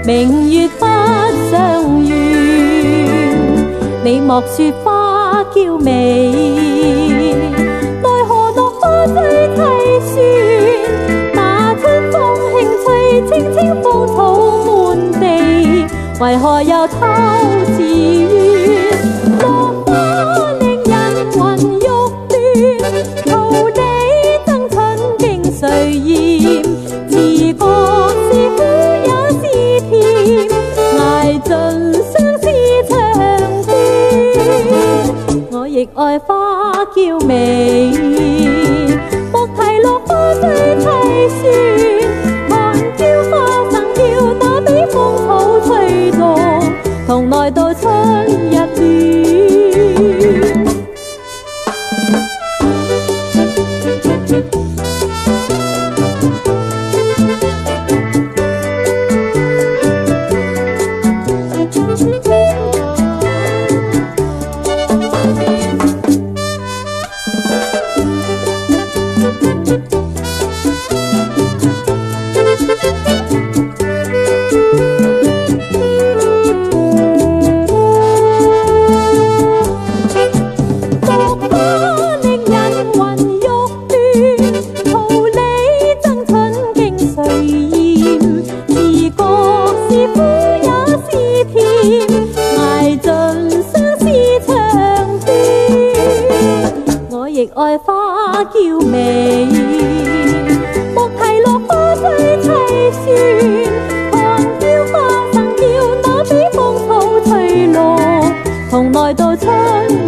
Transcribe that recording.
明月不相圓，你莫說花嬌美，奈何落花最凄酸。那春風輕吹，青青芳草滿地，為何又偷自怨？落花令人魂欲斷，桃李爭春經誰厭？自覺是苦也是甜，捱盡相思長斷。我亦愛花嬌美，莫提落花最凄酸。看嬌花生嬌，那比風草吹動，同來到春日暖。亦愛花嬌美，莫提落花最凄酸。看嬌花生嬌，那比風草吹落，同來到春